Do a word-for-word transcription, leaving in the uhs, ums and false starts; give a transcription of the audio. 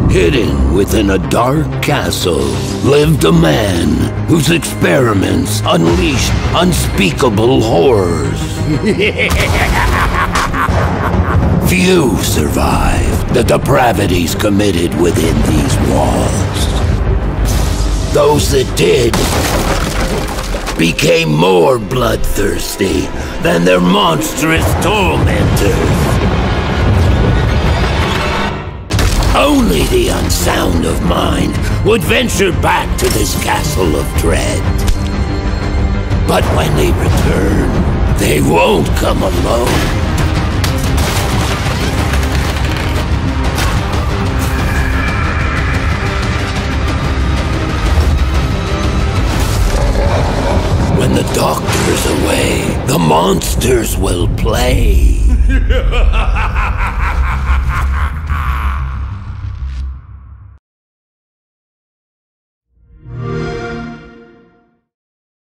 Hidden within a dark castle lived a man whose experiments unleashed unspeakable horrors. Few survived the depravities committed within these walls. Those that did became more bloodthirsty than their monstrous tormentors. Only the unsound of mind would venture back to this castle of dread. But when they return, they won't come alone. When the Doktor's away, the monsters will play.